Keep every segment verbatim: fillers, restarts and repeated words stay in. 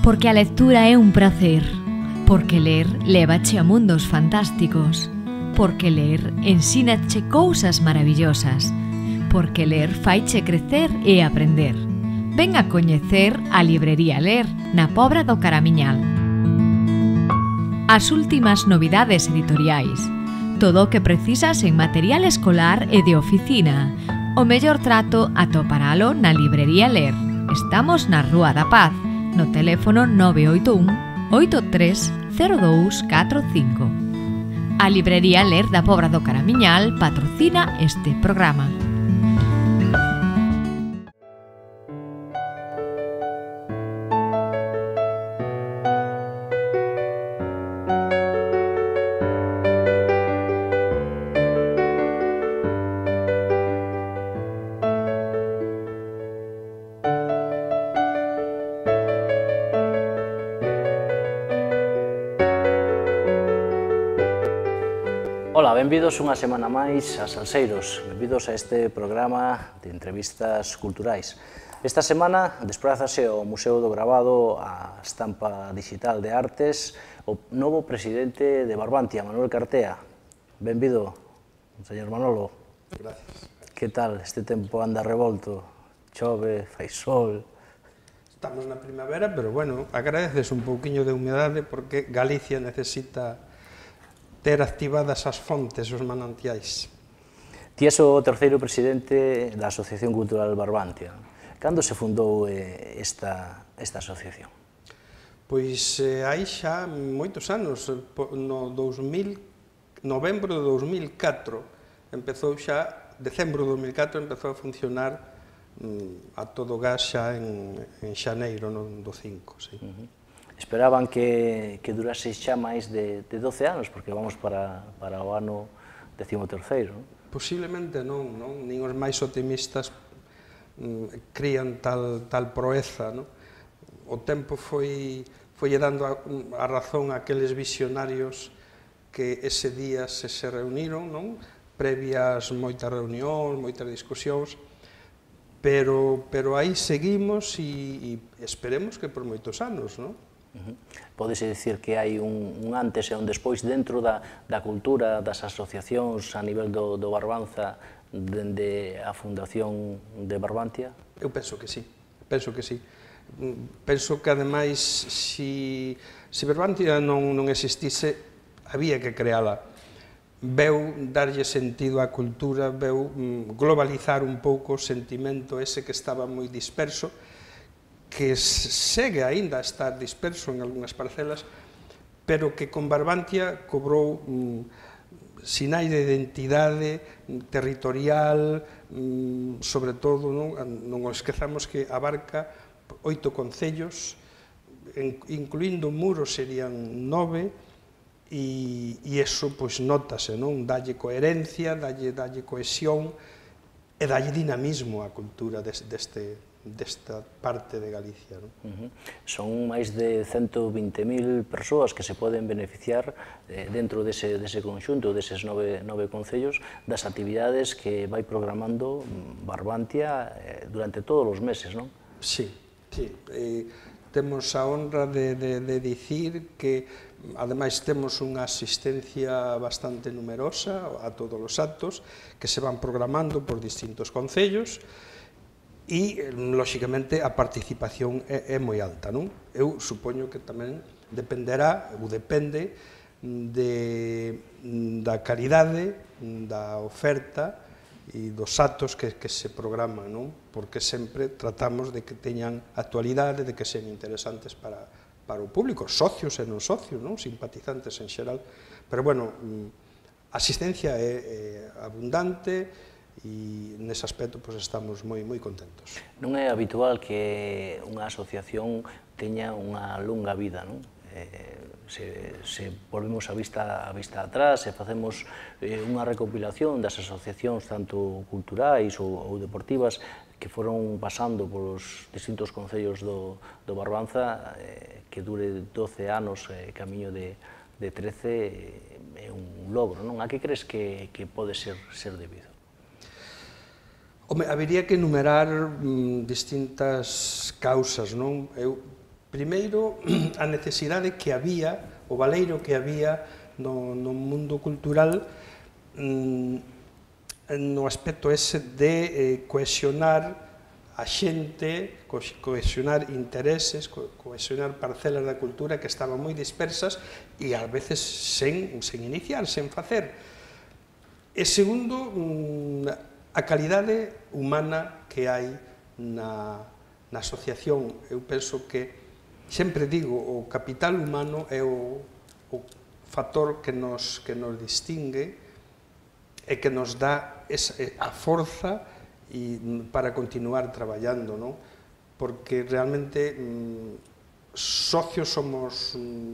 Porque a lectura é un prazer. Porque ler lévache a mundos fantásticos. Porque ler ensínache cousas maravillosas. Porque ler faiche crecer e aprender. Ven a coñecer a Librería Ler na Pobra do Caramiñal. As últimas novidades editoriais. Todo o que precisas en material escolar e de oficina. O mellor trato atoparalo na Librería Ler. Estamos na Rúa da Paz, no teléfono nove oito un, oito tres cero dous catro cinco. A Librería Ler da Pobra do Caramiñal patrocina este programa. Ola, benvidos unha semana máis a Salseiros, benvidos a este programa de entrevistas culturais. Esta semana desprázase ao Museo do Gravado a estampa digital de artes o novo presidente de Barbantia, Manuel Cartea. Benvido, señor Manolo. Gracias. Que tal? Este tempo anda revolto, chove, fai sol. Estamos na primavera, pero bueno, agradeces un pouquiño de humedade porque Galicia necesita ter activadas as fontes, os manantiais. Ti és o terceiro presidente da Asociación Cultural Barbantia. Cando se fundou esta, esta asociación? Pois eh, hai xa moitos anos, no dous mil, novembro de dous mil catro, empezou xa, decembro de dous mil catro, empezou a funcionar mm, a todo gas xa en, en xaneiro no, do cinco, sí. Uh-huh. Esperaban que, que durase xa máis de, de doce anos, porque vamos para, para o ano décimo terceiro. Posiblemente non, non? Nin os máis optimistas mm, crían tal, tal proeza, non? O tempo foi, foi dando a, a razón a aqueles visionarios que ese día se, se reuniron, non? Previas moitas reunións, moitas discusións, pero, pero aí seguimos e, e esperemos que por moitos anos, non? Uh-huh. Pódese dicir que hai un, un antes e un despois dentro da, da cultura, das asociacións a nivel do, do Barbanza, dende a fundación de Barbantia? Eu penso que sí, penso que sí. Penso que, ademais, si, si Barbantia non, non existise, había que creala. Veu darlle sentido á cultura, veu globalizar un pouco o sentimento ese que estaba moi disperso, que segue aínda a estar disperso en algunhas parcelas, pero que con Barbantia cobrou mm, sinais de identidade territorial, mm, sobre todo, non, non esquezamos que abarca oito concellos, en, incluindo Muros serían nove, e, e eso, pois, notase, non? Dalle coherencia, dalle, dalle cohesión e dalle dinamismo á cultura deste, deste desta parte de Galicia. Non? Uh-huh. Son máis de cento vinte mil persoas que se poden beneficiar eh, dentro dese, dese conxunto, deses nove, nove concellos, das actividades que vai programando Barbantia eh, durante todos os meses, non? Sí, sí. Eh, temos a honra de, de, de dicir que, ademais, temos unha asistencia bastante numerosa a todos os actos que se van programando por distintos concellos, e, lóxicamente, a participación é, é moi alta, non? Eu supoño que tamén dependerá, ou depende, de, da calidade, da oferta e dos actos que, que se programan, non? Porque sempre tratamos de que teñan actualidade, de que sean interesantes para, para o público, socios e non socios, non? Simpatizantes en xeral. Pero, bueno, a asistencia é, é abundante, e nese aspecto pois, estamos moi moi contentos. Non é habitual que unha asociación teña unha longa vida, non? Eh, se, se volvemos a vista, a vista atrás e facemos eh, unha recopilación das asociacións tanto culturais ou, ou deportivas que foron pasando polos distintos concellos do, do Barbanza, eh, que dure doce anos, eh, camiño de, de trece, é eh, un logro, non? A que crees que, que pode ser, ser debido? Home, habería que enumerar mm, distintas causas, non? Eu primeiro, a necesidade que había, o valeiro que había no, no mundo cultural, no aspecto ese de eh, cohesionar a xente, co cohesionar intereses, co cohesionar parcelas da cultura que estaban moi dispersas e ás veces sen, sen iniciar, sen facer. E segundo, a calidade humana que hai na, na asociación. Eu penso que, sempre digo, o capital humano é o, o factor que nos, que nos distingue e que nos dá esa, a forza e, para continuar traballando, non? Porque realmente mm, socios somos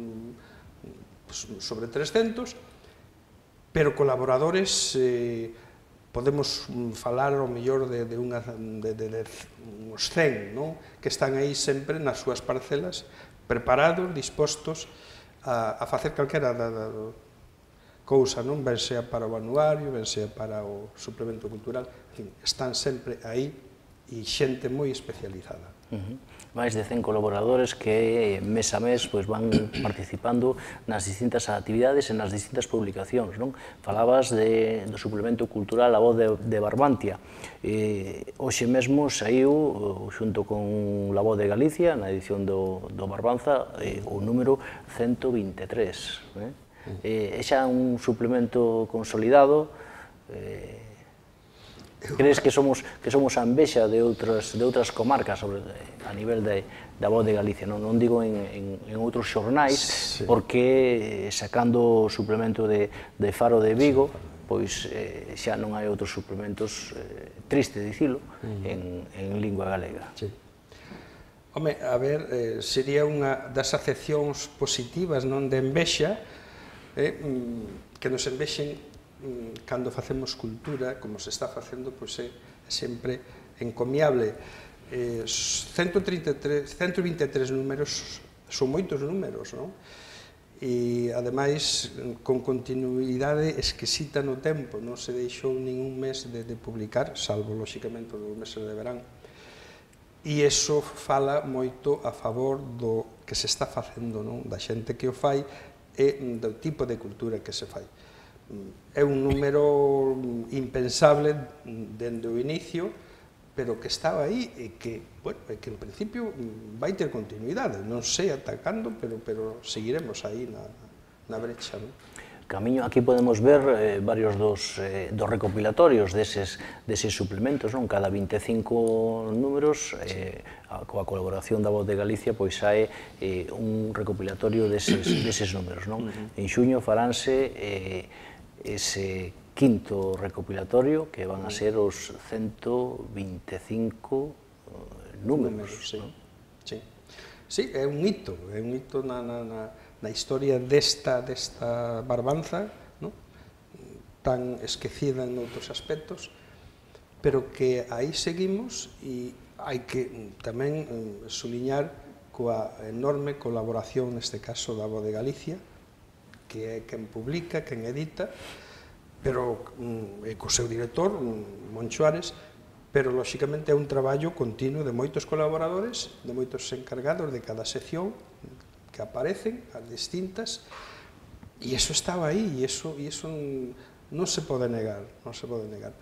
mm, sobre trescentos, pero colaboradores eh, podemos falar ao mellor de, de, unha, de, de, de uns cen, non? Que están aí sempre nas súas parcelas, preparados, dispostos a, a facer calquera da, da, cousa, non? Ben sea para o anuario, ben sea para o suplemento cultural, en fin, están sempre aí e xente moi especializada. Uh-huh. Máis de cen colaboradores que mes a mes pois, van participando nas distintas actividades e nas distintas publicacións, non? Falabas de, do suplemento cultural A Voz de, de Barbantia. Eh, hoxe mesmo saiu, xunto con La Voz de Galicia, na edición do, do Barbanza, eh, o número ciento veintitrés. Eh? Eh, é xa un suplemento consolidado. Eh, crees que somos que somos a envexa de outras de outras comarcas sobre a nivel de da Voz de Galicia, non non digo en en en outros xornais, sí, porque sacando o suplemento de de Faro de Vigo, pois eh, xa non hai outros suplementos, eh, triste dicilo, uh-huh, en en lingua galega. Sí. Home, a ver, eh, sería unha das acepcións positivas, non, de envexa, eh, que nos envexen cando facemos cultura, como se está facendo, pois é sempre encomiable. Eh, ciento trinta e tres, ciento vinte e tres números son moitos números, non? E, ademais, con continuidade exquisita no tempo, non se deixou ningún mes de, de publicar, salvo, lóxicamente, os meses de verán. E iso fala moito a favor do que se está facendo, non? Da xente que o fai e do tipo de cultura que se fai. É un número impensable dende o inicio, pero que estaba aí e que, bueno, que en principio vai ter continuidade, non sei ata cando, pero, pero seguiremos aí na, na brecha, non? Camiño, aquí podemos ver eh, varios dos, eh, dos recopilatorios deses, deses suplementos, non? Cada vinte e cinco números, eh, a, coa colaboración da Voz de Galicia, pois hai eh, un recopilatorio deses, deses números, non? En xuño faránse eh, ese quinto recopilatorio, que van a ser os ciento vinte e cinco números, sí. Non? Sí. Sí, é un hito, é un hito na, na, na, na historia desta, desta barbanza, non? Tan esquecida en outros aspectos, pero que aí seguimos e hai que tamén suliñar coa enorme colaboración, neste caso, da Voz de Galicia, que é quen publica, quen edita, pero e co seu director, Moncho Ares, pero, lóxicamente, é un traballo continuo de moitos colaboradores, de moitos encargados de cada sección que aparecen, as distintas, e iso estaba aí, e iso, e iso non se pode negar, non se pode negar.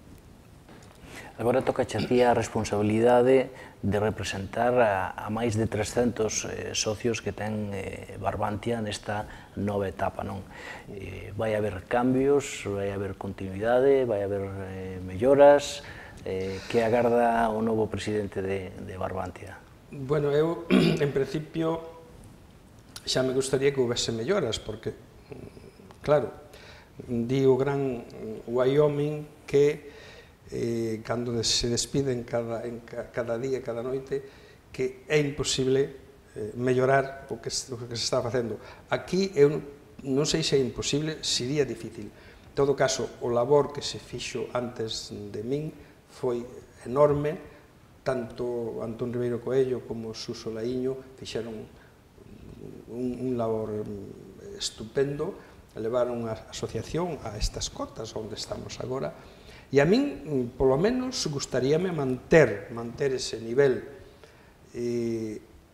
Agora toca a ti a responsabilidade de representar a, a máis de trescentos eh, socios que ten eh, Barbantia nesta nova etapa, non? Eh, vai haber cambios, vai haber continuidade, vai haber eh, melloras, eh, que agarda o novo presidente de, de Barbantia? Bueno, eu, en principio, xa me gustaría que houvese melloras, porque, claro, di o gran Wyoming que eh, cando se despiden cada, en cada día, cada noite, que é imposible eh, mellorar o que, o que se está facendo. Aquí eu non sei se é imposible, sería difícil. En todo caso, o labor que se fixo antes de min foi enorme, tanto Antón Ribeiro Coello como Suso Laíño fixeron un, un labor estupendo, levaron a asociación a estas cotas onde estamos agora. E a min, polo menos, gustaríame manter, manter ese nivel. E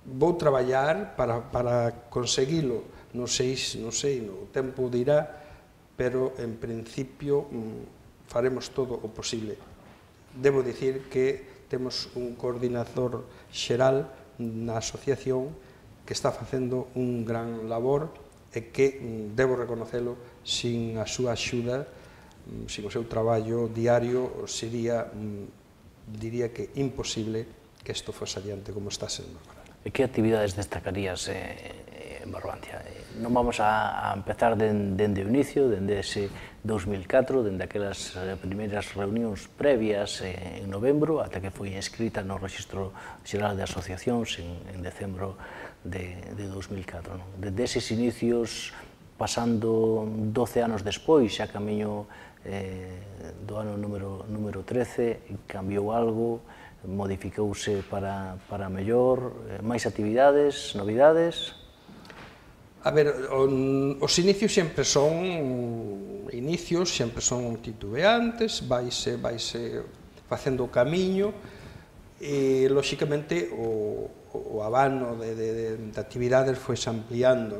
vou traballar para, para conseguilo, non sei, non sei, no tempo dirá, pero en principio faremos todo o posible. Debo dicir que temos un coordinador xeral na asociación que está facendo un gran labor e que, debo reconocelo, sin a súa axuda, sin o seu traballo diario, sería, diría que imposible que isto fose adiante como está sendo agora. E que actividades destacarías en Barbantia? Non vamos a empezar dende o inicio, dende ese dos mil catro, dende aquelas primeiras reunións previas en novembro, ata que foi inscrita no Rexistro Xeral de Asociacións en decembro de dos mil catro. Dende eses inicios, pasando doce anos despois, xa camiño do ano número trece, cambiou algo, modificouse para mellor, máis actividades, novidades? A ver, os inicios sempre son inicios, sempre son titubeantes, vaise facendo o camiño e, lóxicamente, o abano de actividades foise ampliando.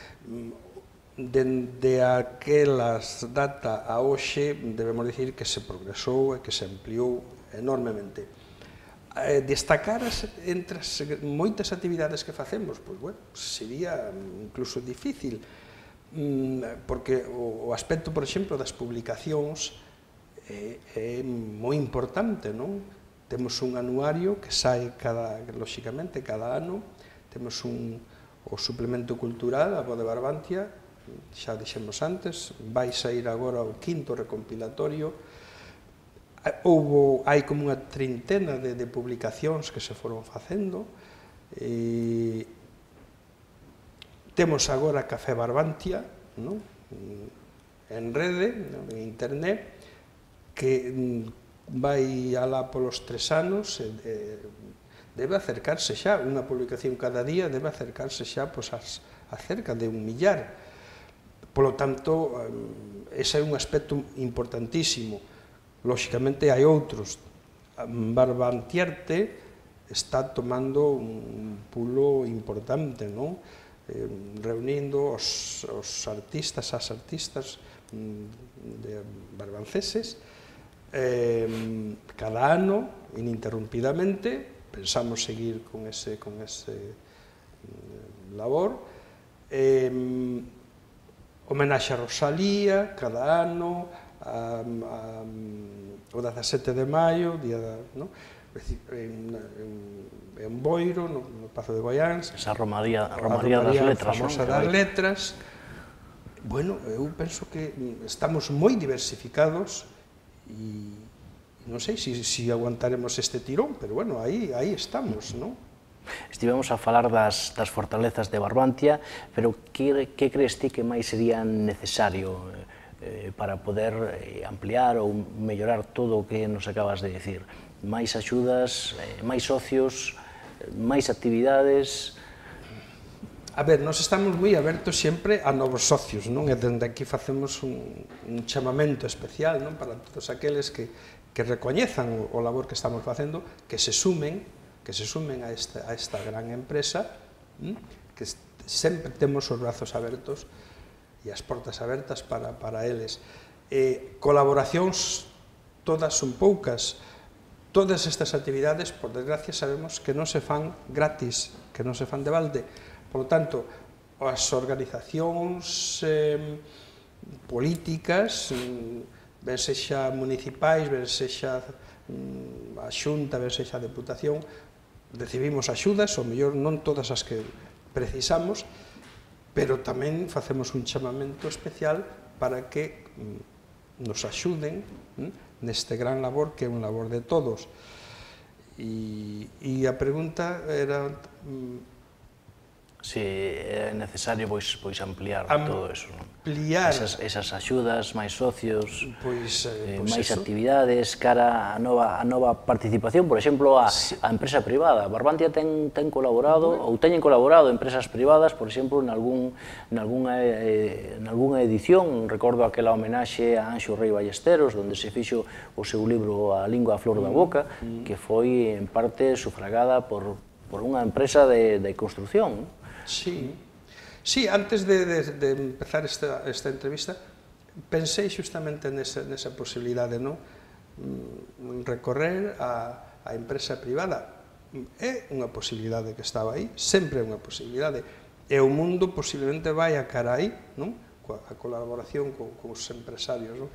Dende aquelas data a hoxe, debemos dicir que se progresou e que se ampliou enormemente. Destacar entre as moitas actividades que facemos, pois, bueno, sería incluso difícil, porque o aspecto, por exemplo, das publicacións é moi importante, non? Temos un anuario que sae, lóxicamente, cada ano, temos o suplemento cultural, a Voz de Barbantia, xa dixemos antes, vai sair agora o quinto recompilatorio. Houbo, hai como unha trintena de publicacións que se foron facendo. Temos agora Café Barbantia, en rede, en internet, que vai alá polos tres anos, debe acercarse xa, unha publicación cada día debe acercarse xa a cerca de un millar. Polo tanto, ese é un aspecto importantísimo. Lóxicamente, hai outros. Barbantiarte está tomando un pulo importante, non? Reunindo os artistas, as artistas barbanceses, cada ano, ininterrumpidamente, pensamos seguir con ese labor. Homenaxe a Rosalía, cada ano, o dezasete de maio, en Boiro, no Pazo de Goiáns. Esa romaría das letras. A famosa das letras. Bueno, eu penso que estamos moi diversificados e non sei se aguantaremos este tirón, pero bueno, aí estamos, non? Estivemos a falar das fortalezas de Barbantia, pero que crees ti que máis sería necesario para poder ampliar ou mellorar todo o que nos acabas de dicir? Máis axudas, máis socios, máis actividades? A ver, nós estamos moi abertos sempre a novos socios, non? E dende aquí facemos un chamamento especial para todos aqueles que recoñezan o labor que estamos facendo, que se sumen que se sumen a esta gran empresa, que sempre temos os brazos abertos e as portas abertas para eles. Colaboracións, todas son poucas. Todas estas actividades, por desgracia, sabemos que non se fan gratis, que non se fan de balde. Por lo tanto, as organizacións políticas, ben sexa municipais, ben sexa a Xunta, ben sexa a Deputación, recibimos axudas, ou mellor non todas as que precisamos, pero tamén facemos un chamamento especial para que nos axuden neste gran labor que é un labor de todos. E a pregunta era... Si é necesario ampliar todo eso, ampliar esas axudas, máis socios, máis eso. actividades, cara a nova participación, por exemplo, a empresa privada. Barbantia ten colaborado, ou teñen colaborado empresas privadas, por exemplo, en algunha edición, recordo aquela homenaxe a Anxo Rei Ballesteros, onde se fixo o seu libro A lingua a flor da boca, que foi en parte sufragada por por unha empresa de, de construcción. Sí, sí, antes de, de, de empezar esta, esta entrevista, pensei xustamente nesa, nesa posibilidade, non? Recorrer a, a empresa privada. É unha posibilidade que estaba aí, sempre é unha posibilidade. E o mundo posiblemente vai a cara aí, non? A colaboración con, con os empresarios, non?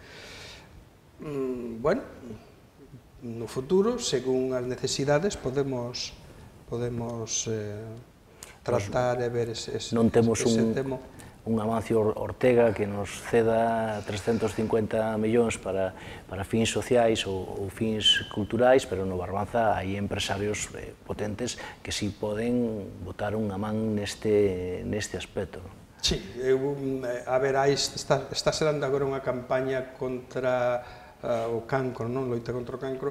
Mm, bueno, no futuro, según as necesidades, podemos podemos eh, tratar e ver ese, ese, non temos ese un, tema. un Amancio Ortega que nos ceda trescentos cincuenta millóns para, para fins sociais ou, ou fins culturais, pero no Barbanza hai empresarios eh, potentes que si poden botar unha man neste, neste aspecto. Sí, eu, a ver, aí está, está serando agora unha campaña contra uh, o cancro, non? Loita contra o cancro,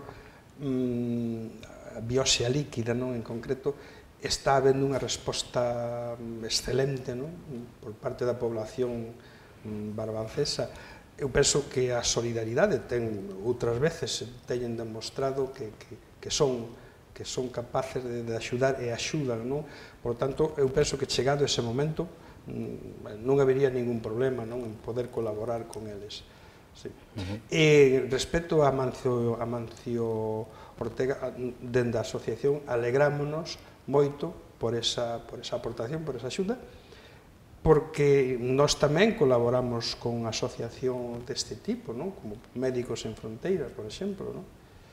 mm, a biopsia líquida, non? En concreto, está habendo unha resposta excelente, non? Por parte da población barbancesa. Eu penso que a solidaridade ten, outras veces, teñen demostrado que, que, que son que son capaces de, de axudar e axudan, non? Por tanto, eu penso que chegado ese momento non habería ningún problema, non? En poder colaborar con eles. Sí. Uh-huh. E respecto a Amancio, Amancio Ortega, dende a asociación, alegrámonos moito por esa, por esa aportación, por esa axuda, porque nós tamén colaboramos con asociación deste tipo, non? Como Médicos Sen Fronteiras, por exemplo, non?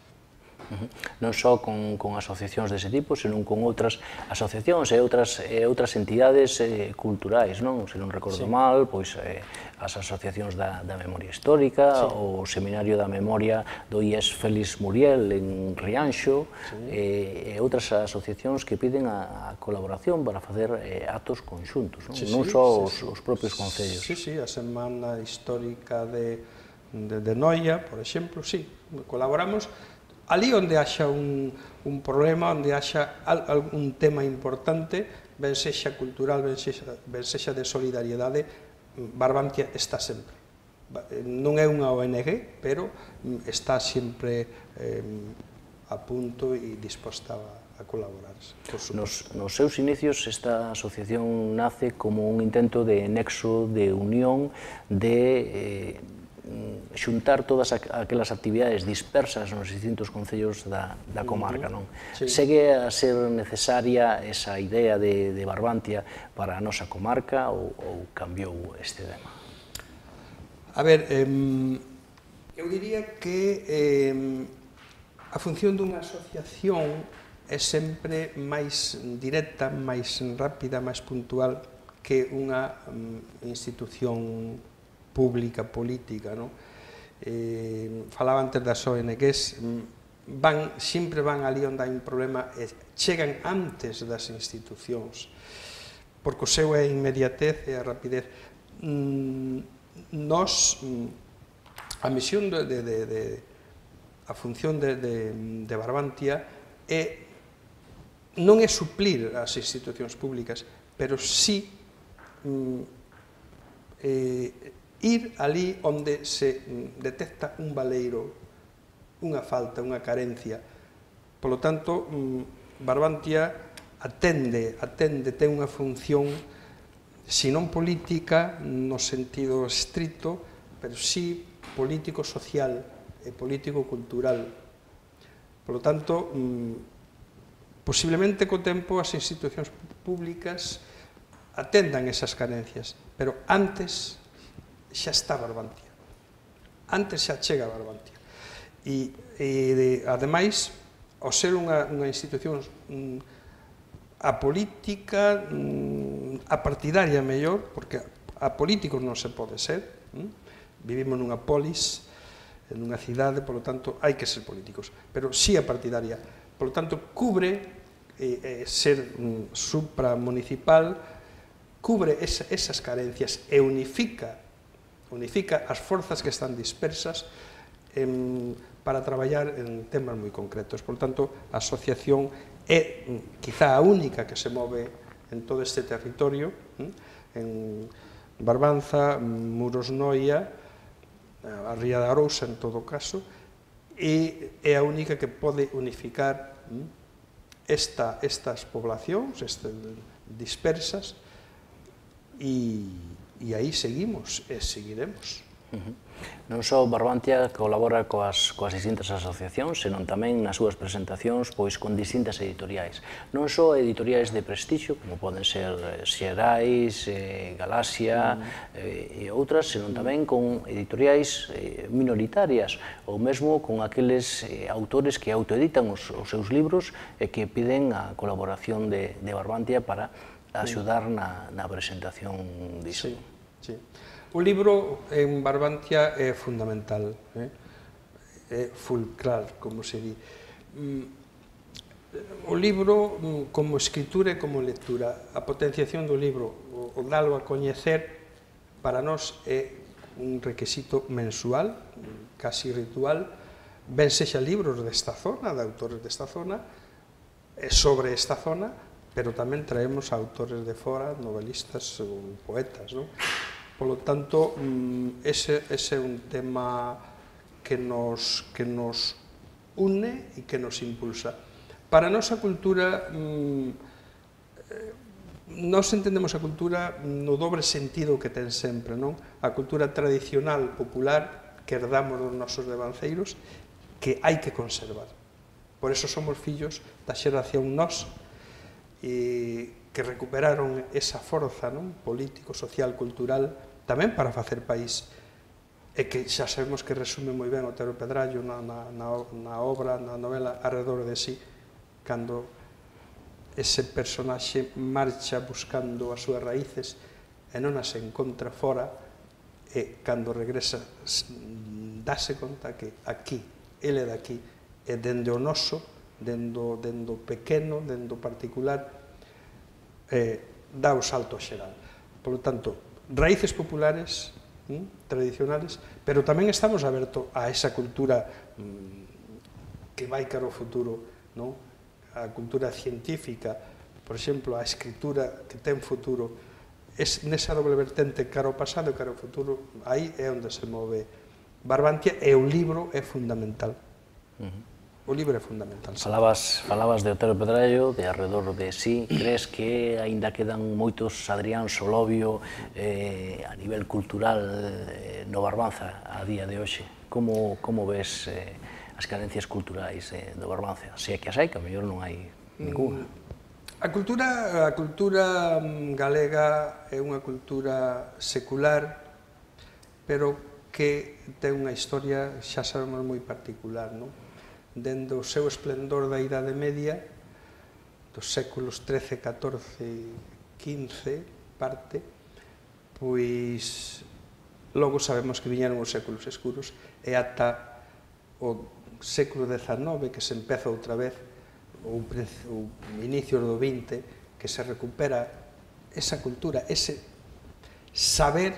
Non só con, con asociacións dese tipo, senón con outras asociacións e outras, e outras entidades eh, culturais, non? Se non recordo sí. mal, pois eh, as asociacións da, da memoria histórica, sí. o Seminario da Memoria do I E S Félix Muriel en Rianxo, sí. e, e outras asociacións que piden a, a colaboración para facer eh, actos conxuntos, non? Sí, non sí, só sí, os, os propios concellos. Sí, sí, a Semana Histórica de, de, de Noia, por exemplo, sí, colaboramos. Ali onde haxa un, un problema, onde haxa algún tema importante, ben sexa cultural, ben sexa, ben sexa de solidariedade, Barbantia está sempre. Non é unha O N G, pero está sempre eh, a punto e disposta a, a colaborar. Nos, nos seus inicios, esta asociación nace como un intento de nexo, de unión, de... Eh, xuntar todas aquelas actividades dispersas nos distintos concellos da, da comarca, non? Sí. Segue a ser necesaria esa idea de, de Barbantia para a nosa comarca ou, ou cambiou este tema? A ver, eh, eu diría que eh, a función dunha asociación é sempre máis directa, máis rápida, máis puntual que unha um, institución pública, política, non? Eh, falaba antes das O N Gs, van, sempre van ali onde hai un problema e chegan antes das institucións, porque o seu é a inmediatez e a rapidez. Mm, nos, a misión de, de, de, de a función de, de, de Barbantia é non é suplir as institucións públicas, pero sí mm, eh, ir ali onde se detecta un baleiro, unha falta, unha carencia. Por lo tanto, Barbantia atende, atende, ten unha función, si non política, no sentido estrito, pero sí político-social e político-cultural. Por lo tanto, posiblemente co tempo as institucións públicas atendan esas carencias, pero antes xa está Barbantia, antes xa chega Barbantia. E, e ademais, ao ser unha, unha institución mm, apolítica, mm, apartidaria mellor, porque a políticos non se pode ser, mm? Vivimos nunha polis, nunha cidade, polo tanto, hai que ser políticos, pero sí apartidaria, polo tanto, cubre eh, eh, ser mm, supramunicipal, cubre esa, esas carencias e unifica unifica as forzas que están dispersas en, para traballar en temas moi concretos. Por tanto, a asociación é quizá a única que se move en todo este territorio, en Barbanza, Muros Noia, a Ría da Arousa en todo caso, e é a única que pode unificar esta, estas poblacións este, dispersas e, e aí seguimos e seguiremos. Uh-huh. Non só Barbantia colabora coas, coas distintas asociacións, senón tamén nas súas presentacións pois con distintas editoriais. Non só editoriais de prestixio, como poden ser Xerais, eh, Galaxia mm. eh, e outras, senón tamén con editoriais eh, minoritarias, ou mesmo con aqueles eh, autores que autoeditan os, os seus libros e que piden a colaboración de, de Barbantia para axudar na, na presentación diso. Sí, sí. O libro en Barbantia é fundamental, eh? É fulcral, como se di. O libro, como escritura e como lectura, a potenciación do libro, o dalo a coñecer, para nós é un requisito mensual, casi ritual, ben sexa libros desta zona, de autores desta zona, sobre esta zona, pero tamén traemos autores de fora, novelistas ou poetas, non? Polo tanto, ese, ese é un tema que nos, que nos une e que nos impulsa. Para a nosa cultura, nós entendemos a cultura no dobre sentido que ten sempre, non? A cultura tradicional, popular, que herdamos dos nosos devanceiros, que hai que conservar. Por eso somos fillos da xeración nós, e que recuperaron esa forza, non? Político, social, cultural, tamén para facer país, e que xa sabemos que resume moi ben Otero Pedrallo na, na, na, na obra, na novela Arredor de si, cando ese personaxe marcha buscando as súas raíces e non as encontra fora, e cando regresa dase conta que aquí, ele de aquí, e dende o noso, dendo, dendo pequeno, dendo particular, eh, dá o salto xeral. Por lo tanto, raíces populares, ¿m? tradicionales, pero tamén estamos abertos a esa cultura mm, que vai cara ao futuro, ¿no? A cultura científica, por exemplo, a escritura que ten futuro, es nesa doble vertente cara ao pasado e cara ao futuro, aí é onde se move Barbantia, e o libro é fundamental. Uh-huh. O libro é fundamental. Falabas, falabas de Otero Pedrallo, de Arredor de si. Crees que aínda quedan moitos Adrián Solovio eh, a nivel cultural eh, no Barbanza a día de hoxe? Como, como ves eh, as carencias culturais eh, do Barbanza? Se é que as hai, que a mellor non hai ninguna. A cultura, a cultura galega é unha cultura secular, pero que ten unha historia, xa sabemos, moi particular, non? Dende o seu esplendor da Idade Media, dos séculos trece, catorce, quince, parte, pois logo sabemos que viñeron os séculos escuros, e ata o século dezanove, que se empeza outra vez, o inicio do vinte, que se recupera esa cultura, ese saber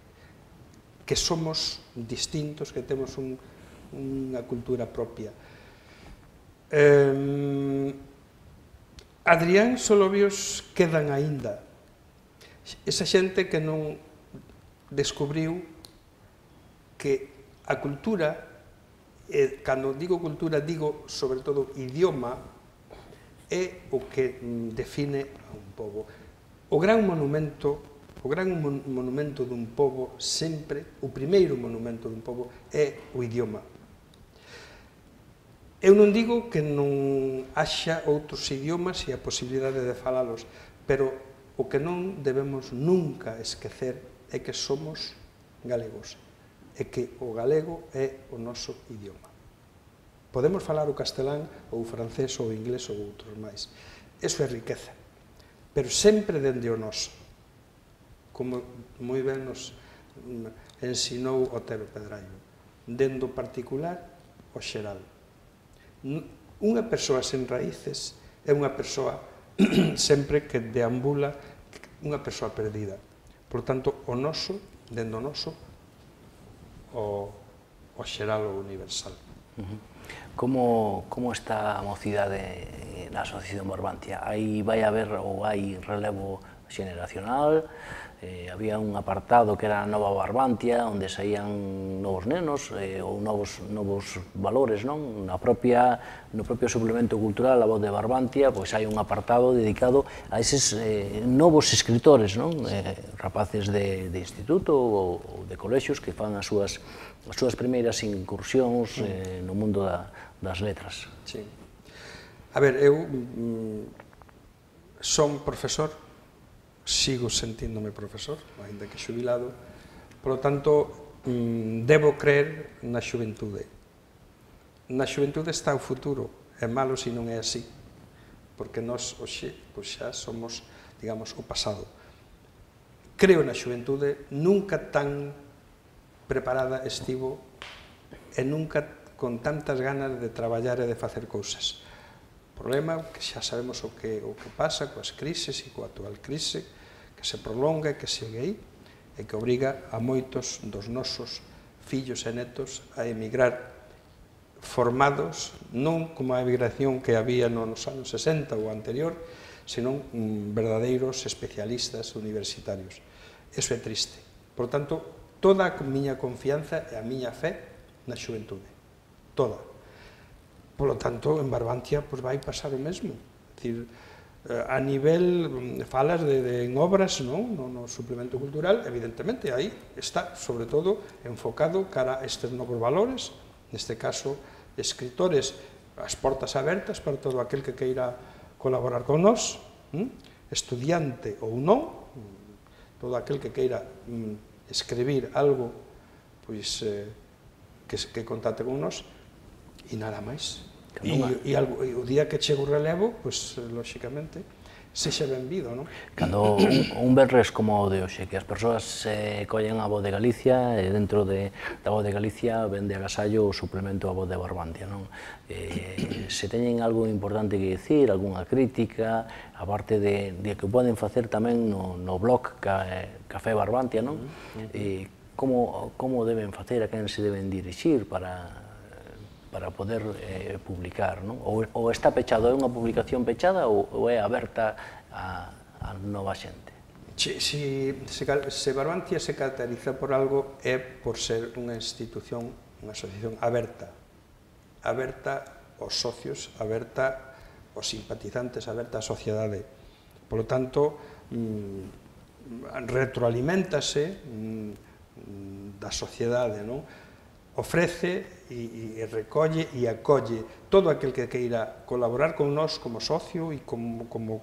que somos distintos, que temos un, unha cultura propia. Eh, Adrián Solovios quedan aínda. Esa xente que non descubriu que a cultura, e cando digo cultura, digo sobre todo idioma, é o que define a un pobo. O gran monumento, o gran monumento dun pobo sempre, o primeiro monumento dun pobo é o idioma. Eu non digo que non haxa outros idiomas e a posibilidade de falalos, pero o que non debemos nunca esquecer é que somos galegos, e que o galego é o noso idioma. Podemos falar o castelán, ou o francés, ou o inglés, ou outros máis. Eso é riqueza, pero sempre dende o noso, como moi ben nos ensinou Otero Pedrallo, dende o particular o xeral. Unha persoa sen raíces é unha persoa sempre que deambula, unha persoa perdida. Por tanto, o noso, dende o noso, o, o xeral, o universal. Uh-huh. Como, como está a mocidade na Asociación Barbantia? Aí vai haber ou hai relevo xeneracional, eh, había un apartado que era a Nova Barbantia, onde saían novos nenos eh, ou novos, novos valores, non? Na propia, no propio suplemento cultural A Voz de Barbantia, pois hai un apartado dedicado a eses eh, novos escritores, non? Eh, rapaces de, de instituto ou, ou de colexios que fan as súas, as súas primeiras incursións eh, no mundo da, das letras. Sí. A ver, eu mm, son profesor, sigo sentíndome profesor, ainda que xubilado, polo tanto, mm, debo creer na xuventude. Na xuventude está o futuro, é malo se non é así, porque nós, hoxe, pois xa somos, digamos, o pasado. Creo na xuventude, nunca tan preparada estivo e nunca con tantas ganas de traballar e de facer cousas. O problema, que xa sabemos o que, o que pasa coas crises e coa actual crise, que se prolonga e que segue aí, e que obriga a moitos dos nosos fillos e netos a emigrar formados, non como a emigración que había nos anos sesenta ou anterior, senón verdadeiros especialistas universitarios. Eso é triste. Por tanto, toda a miña confianza e a miña fe na xuventude. Toda. Polo tanto, en Barbantia pues, vai pasar o mesmo. É dicir, a nivel, falas de, de en obras, non? No, no suplemento cultural, evidentemente, aí está, sobre todo, enfocado cara a estes novos valores, neste caso, escritores, as portas abertas para todo aquel que queira colaborar con nós, hm? estudiante ou non, todo aquel que queira hm, escribir algo pois, eh, que, que contate con nós, e nada máis. E, e, algo, e o día que chego o relevo, pois, lóxicamente, sexa benvido, non? Cando un, un venres como o de hoxe, que as persoas eh, collen a Voz de Galicia e dentro de, da Voz de Galicia vende agasallo o suplemento a Voz de Barbantia, non? Eh, se teñen algo importante que dicir, algunha crítica, aparte de, de que poden facer tamén no, no blog ca, Café Barbantia, non? Eh, como, como deben facer, a quen se deben dirixir para... para poder eh, publicar, non? Ou, ou está pechado, é unha publicación pechada ou, ou é aberta a, a nova xente? Si, si, se, se Barbantia se caracteriza por algo é por ser unha institución, unha asociación aberta, aberta aos socios, aberta aos simpatizantes, aberta á sociedade. Por lo tanto, mmm, retroaliméntase mmm, da sociedade, non? Ofrece e, e recolle e acolle todo aquel que queira colaborar con nós como socio e como, como,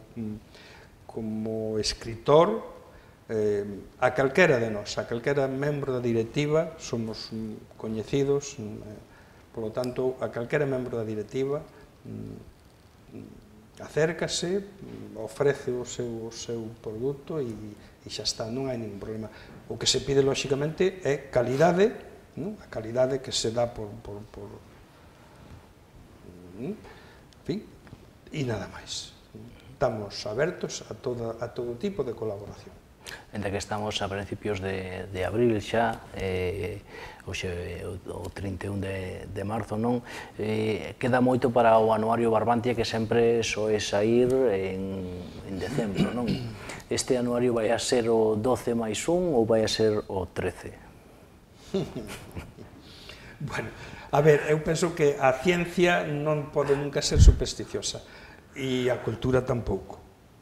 como escritor eh, a calquera de nós, a calquera membro da directiva, somos coñecidos, eh, polo tanto, a calquera membro da directiva mm, acércase, ofrece o seu, o seu produto e, e xa está, non hai ningún problema. O que se pide, lóxicamente, é calidade, non? A calidade que se dá por, por, por en fin, e nada máis. Estamos abertos a, toda, a todo tipo de colaboración. Entre que estamos a principios de, de abril xa, eh, hoxe o trinta e un de, de marzo, non? Eh, queda moito para o anuario Barbantia que sempre soe sair en, en decembro, non? Este anuario vai a ser o doce máis un ou vai a ser o trece? Bueno, a ver, eu penso que a ciencia non pode nunca ser supersticiosa e a cultura tampouco.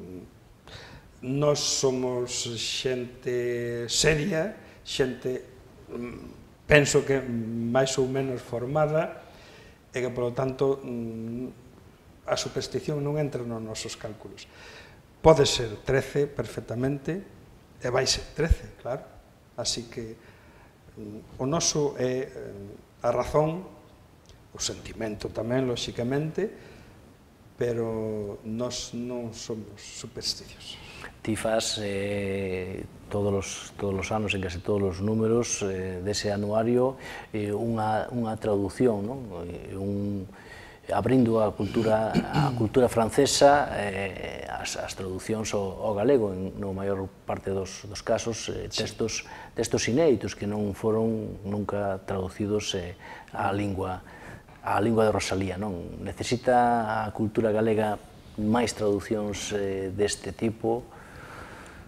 Nós somos xente seria, xente, penso que máis ou menos formada, e que, polo tanto, a superstición non entra nos nosos cálculos. Pode ser trece perfectamente, e vai ser trece, claro, así que o noso é a razón, o sentimento tamén, lóxicamente, pero nós non somos supersticiosos. Ti faz eh, todos, os, todos os anos, en case todos os números eh, dese anuario, eh, unha, unha traducción, non? Un, abrindo a cultura, a cultura francesa, eh, as, as traducións ao, ao galego, en, no maior parte dos, dos casos, eh, textos, textos inéditos que non foron nunca traducidos eh, á lingua, á lingua de Rosalía, non? Necesita a cultura galega máis traducións eh, deste tipo?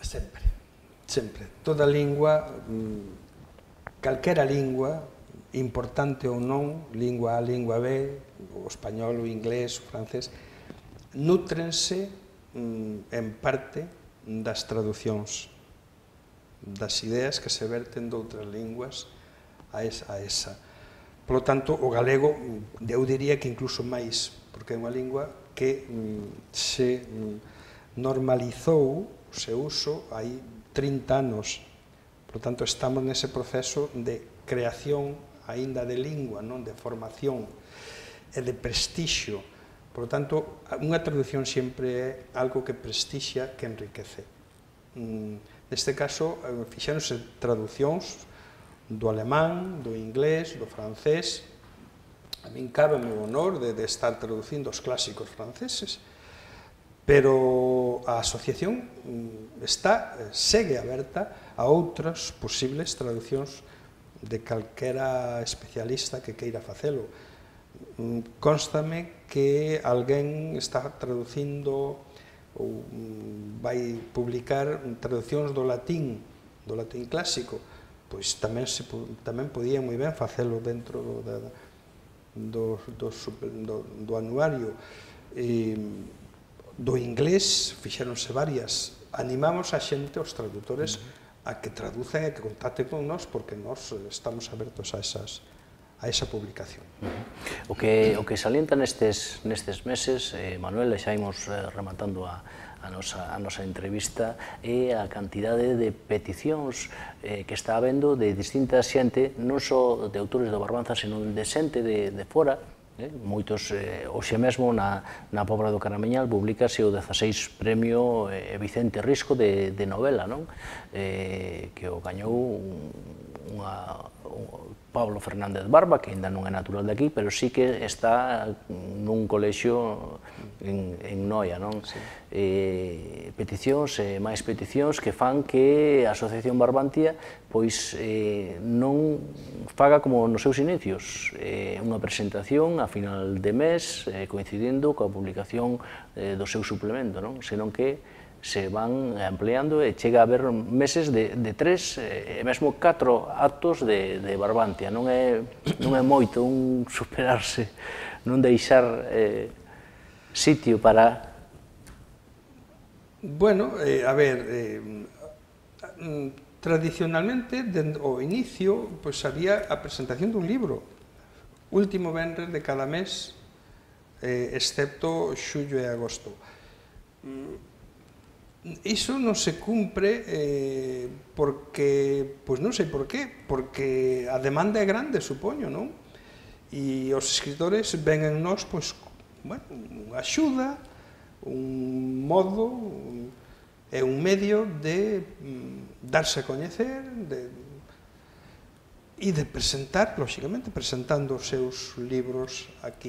Sempre, sempre. Toda lingua, calquera lingua, importante ou non, lingua A, lingua B, o español, o inglés, o francés, nútrense en parte das traducións, das ideas que se verten de outras linguas a esa. Por lo tanto, o galego, eu diría que incluso máis, porque é unha lingua que se normalizou o seu uso hai trinta anos. Por lo tanto, estamos nese proceso de creación aínda de lingua, non de formación e de prestixio. Por lo tanto, unha traducción sempre é algo que prestixia, que enriquece. Neste caso, fixéronse traducións do alemán, do inglés, do francés. A min cábeme o honor de estar traducindo os clásicos franceses, pero a asociación está, segue aberta a outras posibles traducións de calquera especialista que queira facelo. Constame que alguén está traducindo ou vai publicar traducións do latín, do latín clásico, pois tamén podía moi ben facelo dentro do anuario. Do inglés fixéronse varias. Animamos a xente, os tradutores, a que traducen e que contacten con nós, porque nós estamos abertos a esas a esa publicación. O que salienta nestes meses, Manuel, e xa imos rematando a nosa entrevista, é a cantidade de peticións que está habendo de distinta xente, non só de autores do Barbanza, senón de xente de fora. Moitos, hoxe mesmo, na Pobra do Carameñal, publicase o dezaseis premio Vicente Risco de novela, que o gañou Pablo Fernández Barba, que ainda non é natural de aquí, pero sí que está nun colexio en Noia. Peticións e máis peticións que fan que a Asociación Barbantia non faga como nos seus inicios, unha presentación a final de mes coincidindo coa publicación do seu suplemento, senón que se van ampliando e chega a haber meses de tres e mesmo catro actos de Barbantia. Non é moito un superarse, non deixar sitio para... Bueno, a ver, tradicionalmente, ao inicio, había a presentación dun libro, último venres de cada mes, excepto xullo e agosto. Iso non se cumpre porque, pois non sei por qué, porque a demanda é grande, supoño, non? E os escritores ven en nós, pois, bueno, unha axuda, un modo e un medio de darse a coñecer e de presentar, lóxicamente, presentando os seus libros aquí.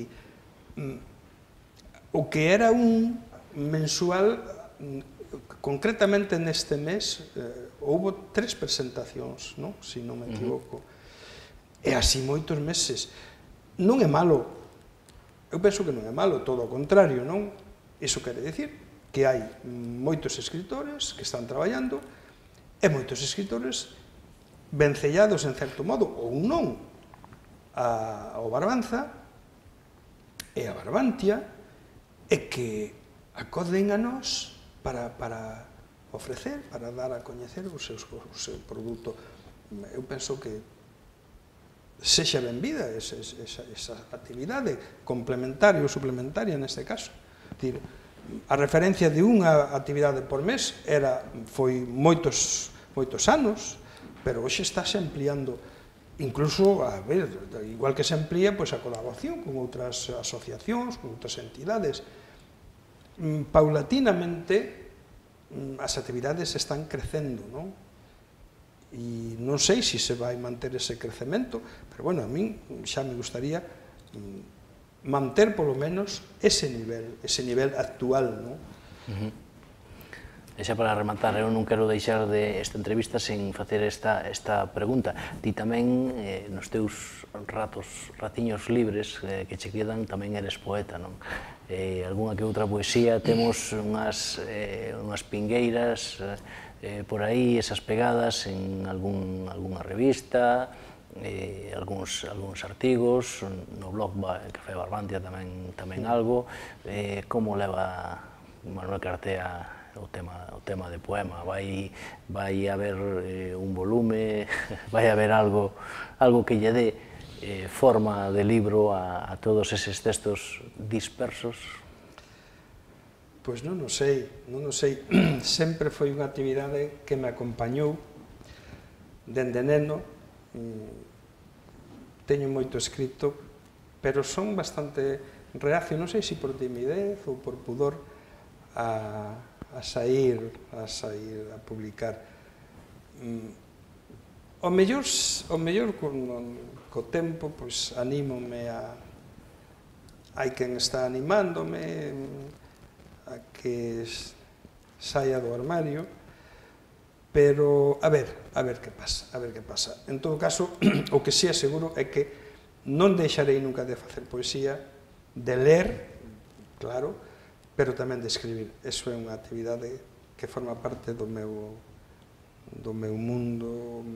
O que era un mensual, concretamente neste mes, houbo tres presentacións, se non me equivoco, e así moitos meses. Non é malo, eu penso que non é malo, todo o contrario, non? Iso quere dicir que hai moitos escritores que están traballando e moitos escritores vencellados, en certo modo, ou non, ao Barbanza e a Barbantia, e que acoden a nós para ofrecer, para dar a coñecer o seu produto. Eu penso que sexa benvida esa actividade complementaria ou suplementaria neste caso. A referencia de unha actividade por mes foi moitos anos, pero hoxe estáse ampliando, incluso, a ver, igual que se amplía a colaboración con outras asociacións, con outras entidades. Paulatinamente as actividades están crecendo, non? E non sei se se vai manter ese crecemento, pero, bueno, a min xa me gustaría manter, polo menos, ese nivel, ese nivel actual, non? E xa para rematar, eu non quero deixar esta entrevista sen facer esta pregunta. Ti tamén, nos teus ratos, ratiños libres que che quedan, tamén eres poeta, non? Algúnha que outra poesía, temos unhas pingueiras eh, por aí esas pegadas en algún, algunha revista, eh, algúns, algúns artigos, no blog Café Barbantia tamén, tamén algo. Eh, como leva Manuel Cartea o tema, o tema de poema? Vai, vai haber eh, un volume, vai haber algo, algo que lle dé eh, forma de libro a, a todos eses textos dispersos? Pois non o sei, non o sei. Sempre foi unha actividade que me acompañou dende neno. Teño moito escrito, pero son bastante reacio, non sei se por timidez ou por pudor, a, a sair, a sair, a publicar. O mellor, o mellor co, co tempo, pois anímome a... Hai quen está animándome a que saia do armario, pero a ver, a ver que pasa, a ver que pasa. En todo caso, o que si é seguro é que non deixarei nunca de facer poesía, de ler, claro, pero tamén de escribir. Eso é unha actividade que forma parte do meu, do meu mundo,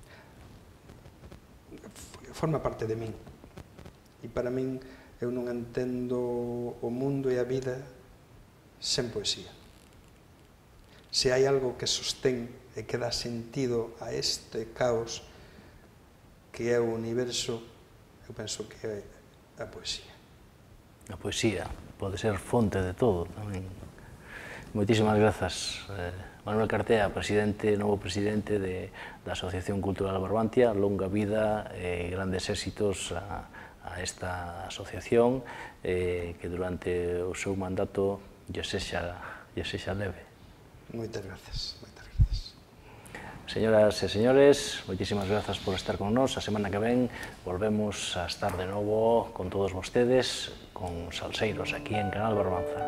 forma parte de min. E para min, eu non entendo o mundo e a vida sen poesía. Se hai algo que sostén e que dá sentido a este caos que é o universo, eu penso que é a poesía. A poesía pode ser fonte de todo tamén. Moitísimas grazas, eh, Manuel Cartea, presidente, novo presidente de, da Asociación Cultural Barbantia. Longa vida e eh, grandes éxitos a, a esta asociación, eh, que durante o seu mandato lle sexa, lle sexa leve. Moitas grazas, moitas grazas. Señoras e señores, moitísimas grazas por estar con nós. A semana que ven volvemos a estar de novo con todos vostedes, con Salseiros, aquí en Canal Barbanza.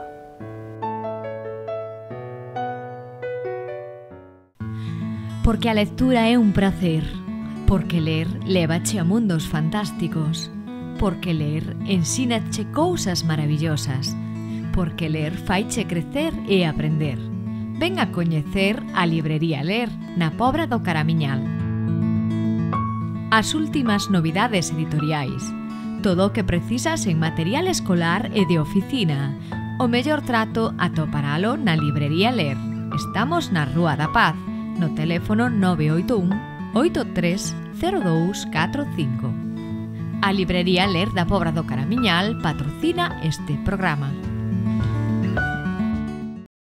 Porque a lectura é un pracer, porque ler lévache a mundos fantásticos, porque ler ensínache cousas maravillosas, porque ler faiche crecer e aprender. Ven a coñecer a Librería Ler na Pobra do Caramiñal. As últimas novidades editoriais, todo o que precisas en material escolar e de oficina. O mellor trato atoparalo na Librería Ler. Estamos na Rúa da Paz, no teléfono nove oito un, oito tres cero dous catro cinco. A Librería Ler da Pobra do Caramiñal patrocina este programa.